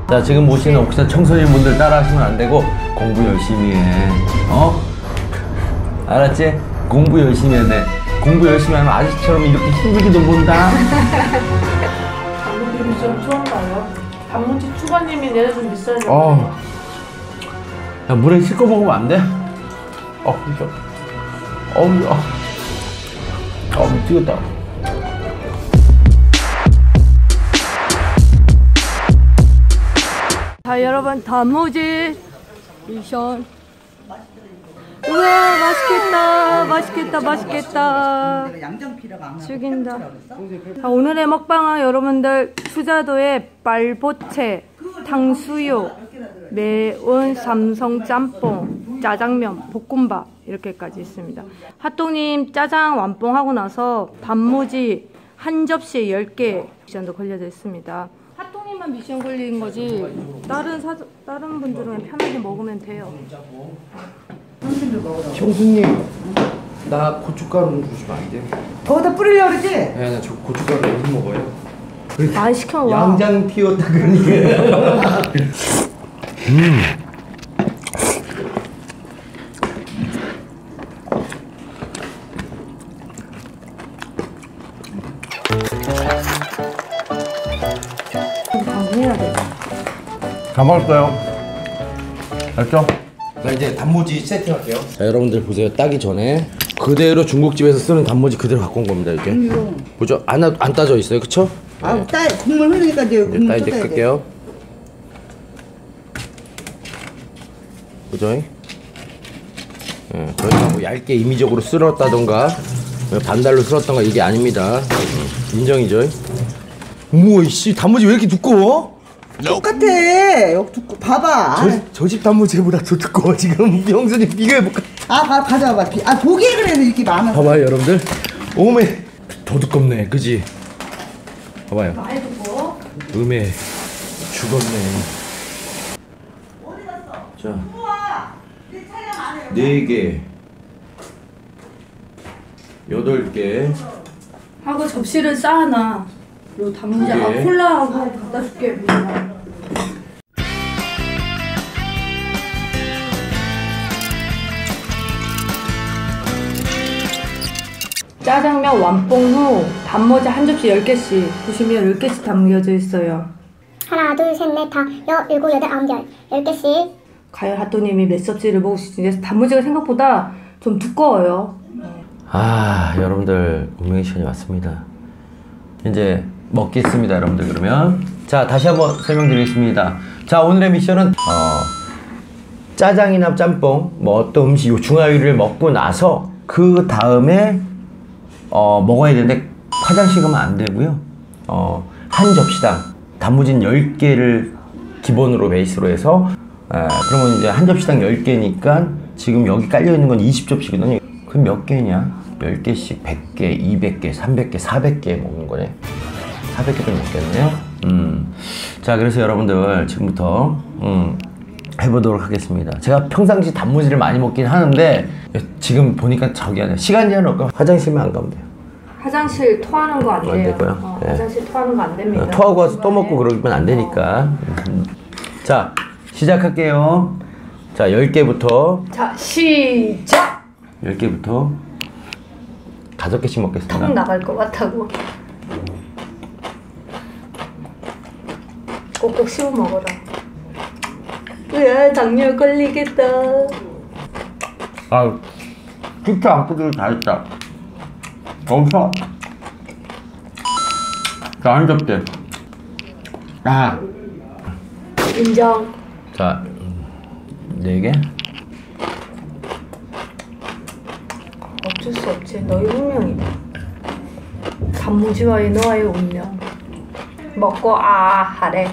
자, 지금 오시는 옥사 청소년분들 따라 하시면 안 되고 공부 열심히 해. 어? 알았지? 공부 열심히 해. 네. 공부 열심히 하면 아저씨처럼 이렇게 힘들게 놀본다. 단무지 미션 좋은가요? 단무지 추가님이 내려준 미션이요. 야, 물에 씻고 먹으면 안 돼? 그죠? 미치겠다. 자, 여러분, 단무지 미션. 우와, 맛있겠다. 맛있겠다. 맛있겠다. 죽인다. 자, 오늘의 먹방은 여러분들 수자도의 빨보채, 탕수육, 매운 삼성 짬뽕, 짜장면, 볶음밥 이렇게까지 있습니다. 핫도그님 짜장 완뽕하고 나서 단무지 한 접시에 10개 미션도 걸려져 있습니다. 핫도그님만 미션 걸린 거지 다른 분들은 편하게 먹으면 돼요. 형수님, 나 고춧가루 좀 주시면 안 돼요? 거기다 뿌리려고 그러지? 네, 나 저 고춧가루 못 먹어요. 많이 시켜와. 양장 피웠다 그러니까. 방송해야 돼. 다 먹을까요? 알죠? 자, 이제 단무지 세팅할게요. 자, 여러분들 보세요. 따기 전에 그대로 중국집에서 쓰는 단무지 그대로 갖고 온 겁니다. 이게 보죠? 안 따져 있어요, 그쵸? 네. 국물 흐르니까 이제 국물 이제 끌게요. 보죠? 저희가 뭐 얇게 임의적으로 쓸었다던가 반달로 쓸었던가 이게 아닙니다. 인정이죠? 우와, 이씨, 단무지 왜 이렇게 두꺼워? 똑같아. 여기 두꺼. 봐봐. 저 집 단무지보다 더 두꺼워. 지금 형수님 비교해볼까? 가져와봐. 보기에 그래서 이렇게 많아. 봐봐요, 여러분들. 오메, 더 두껍네, 그지? 봐봐요. 많이 두꺼워? 음에 죽었네. 자, 4개, 8개. 하고 접시를 쌓아놔. 요 단무지 콜라하고 갖다 줄게. 짜장면 완뽕 후 단무지 한 접시 10개씩 보시면 10개씩 담겨져 있어요. 하나, 둘, 셋, 넷, 다, 일곱, 여덟, 아홉, 열 10개씩. 과연 핫도님이 몇 접시를 먹으실지. 단무지가 생각보다 좀 두꺼워요. 여러분들 운명의 시간이 왔습니다. 이제 먹겠습니다, 여러분들. 그러면 자, 다시 한번 설명드리겠습니다. 자, 오늘의 미션은 짜장이나 짬뽕 뭐 어떤 음식 요 중화요리를 먹고 나서 그 다음에 먹어야 되는데 화장실 가면 안 되고요. 한 접시당 단무진 10개를 기본으로 베이스로 해서 그러면 이제 한 접시당 10개니까 지금 여기 깔려있는 건 20접시거든요. 그럼 몇 개냐? 10개씩 100개, 200개, 300개, 400개 먹는 거네. 400개도 먹겠네요. 자, 그래서 여러분들 지금부터 해보도록 하겠습니다. 제가 평상시 단무지를 많이 먹긴 하는데 지금 보니까 저기 안에 시간 제한 없고 화장실만 안 가면 돼요. 화장실 토하는 거 안 돼요. 안 되고요. 네. 화장실 토하는 거 안 됩니다. 토하고 와서 또 먹고 그러면 안 되니까. 자, 시작할게요. 자, 10개부터. 자, 시작! 10개부터 5개씩 먹겠습니다. 턱 나갈 것 같다고. 꼭꼭 씹어 먹어라. 왜 당뇨 걸리겠다. 진짜 안구들 다 했다. 거기서 자, 한 접대. 인정. 자, 4개. 어쩔 수 없지. 너의 운명이다. 단무지와의 너와의 운명. 먹고 하래.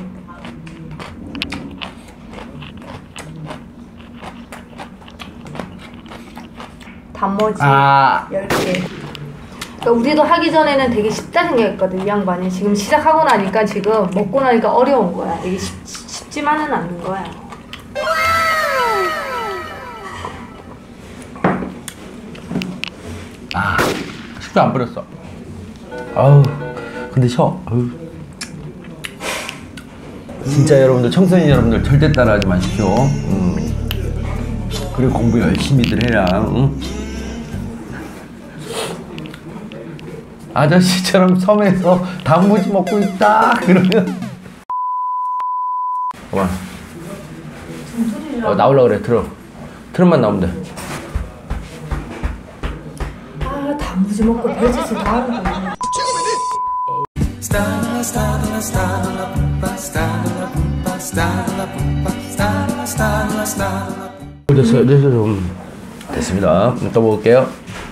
단무지 10개. 그러니까 우리도 하기 전에는 되게 쉽다 생각했거든, 이 양반이. 지금 시작하고 나니까 지금 먹고 나니까 어려운 거야. 이게 쉽지만은 않는 거야. 식도 안 뿌렸어. 아우, 근데 셔. 진짜 여러분들, 청소년 여러분들 절대 따라하지 마십시오. 그리고 공부 열심히들 해라. 응? 아저씨처럼 섬에서 단무지 먹고 있다 그러면 나오려고 그래. 트럼만 나오면 돼. 아, 단무지 먹고 별짓을 다 하는 거야. 됐어요. 됐습니다. 또 먹을게요.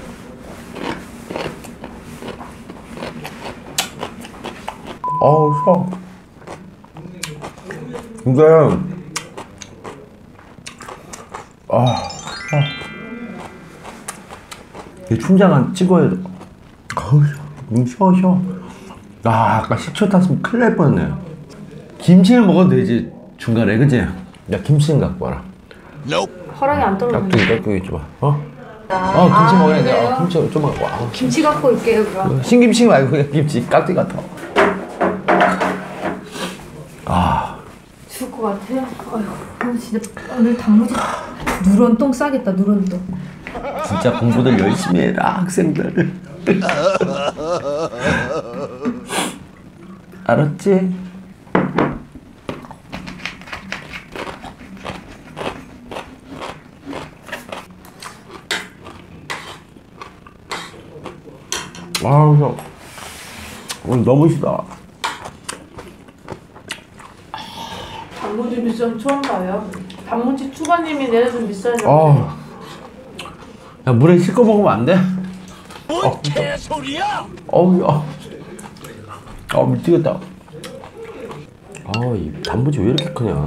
셔. 이게 이 춘장은 찍어야 돼. 쉬어. 아까 식초 탔으면 큰일 날 뻔했네. 김치를 먹어도 되지 중간에, 그치? 야, 김치는 갖고 와라. 허락이 안 떨어지네. 깍두기 줘봐. 김치 먹어야 돼. 김치 좀 갖고 와. 김치 갖고 올게요, 그럼. 신김치 말고 그냥 김치, 깍두기 같아. 죽을 것 같아요. 아이고, 진짜 오늘 단무지 누런똥 싸겠다, 누런똥. 진짜 공부들 열심히 해라, 학생들. 알았지? 오늘 너무 싫다. 단무지 비싼 처음 봐요. 단무지 추가님이 내려준 비싸죠. 야, 물에 씻고 먹으면 안 돼? 뭔 개소리야? 미치겠다. 이 단무지 왜 이렇게 크냐?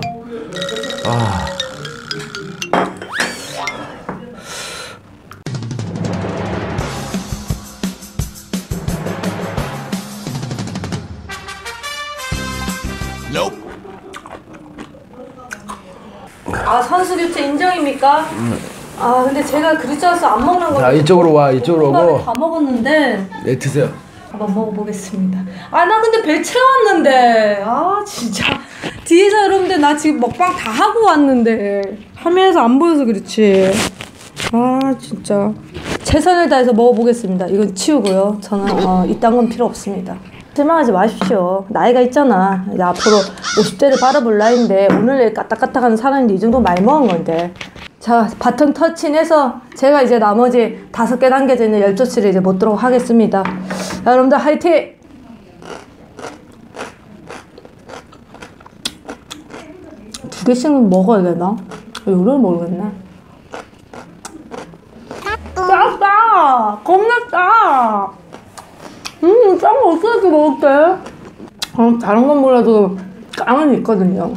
선수 교체 인정입니까? 근데 제가 그리쳐서 안 먹는 거. 자, 이쪽으로 와, 이쪽으로 오고. 다 먹었는데. 네, 드세요. 한번 먹어보겠습니다. 나 근데 배 채웠는데. 진짜. 뒤에서 여러분들 나 지금 먹방 다 하고 왔는데. 화면에서 안 보여서 그렇지. 진짜. 최선을 다해서 먹어보겠습니다. 이건 치우고요. 저는 이딴 건 필요 없습니다. 실망하지 마십시오. 나이가 있잖아. 이제 앞으로 50대를 바라볼 나이인데 오늘 내일 까딱까딱하는 사람인데 이 정도 많이 먹은 건데. 자, 바톤 터치해서 제가 이제 나머지 5개 담겨져 있는 열조치를 이제 먹도록 하겠습니다. 자, 여러분들 화이팅! 두 개씩은 먹어야 되나? 요걸 모르겠네. 짜! 겁나 짜! 짠 거 어떻게 먹을게? 다른 건 몰라도 깡은 있거든요.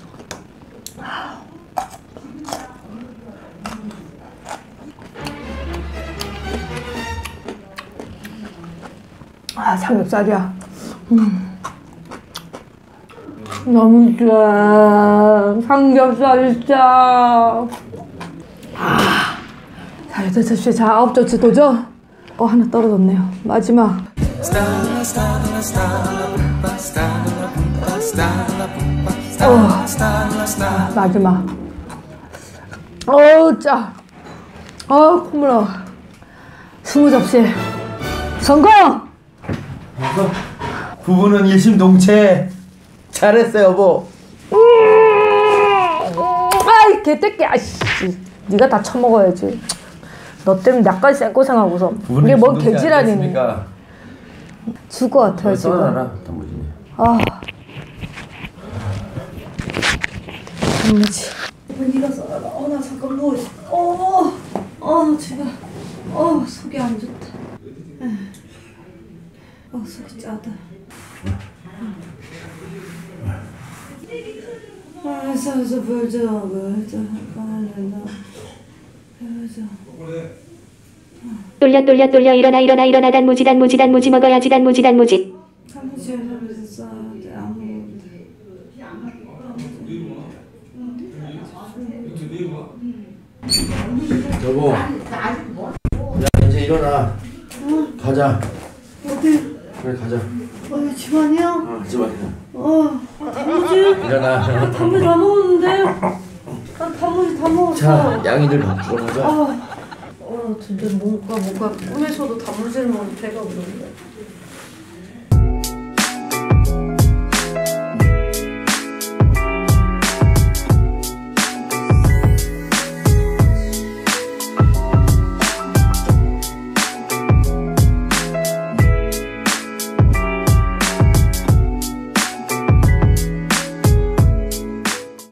삼겹살이야. 너무 좋아. 삼겹살 진짜. 자, 8시. 자, 9조치 도전. 하나 떨어졌네요. 마지막. 마지막. 짜. 콧물 나와. 20접시. 성공! 부부는 일심동체. 잘했어, 여보. 아이, 개새끼. 아이씨. 네가 다 처먹어야지. 너 때문에 나까지 쌩고생하고서. 이게 뭔 개지랄이니. 죽을 것 같아요, 지금. 단무지. 네가 써라. 나 잠깐 누워있어. 나 지금. 속이 안 좋다. 속이 짜다. 알았어, 벌자. 돌려 일어나 단무지 먹어야지 단무지 단무지 여보, 야, 이제 일어나. 가자. 어디? 그래, 가자. 집안이야? 집안이야. 단무지. 일어나. 단무지 다 먹었는데. 나 단무지 다 먹었어. 자, 양이들 바꾸고 나자. 진짜 뭔가 꿈에서도 단무지를 먹는 배가 부른데.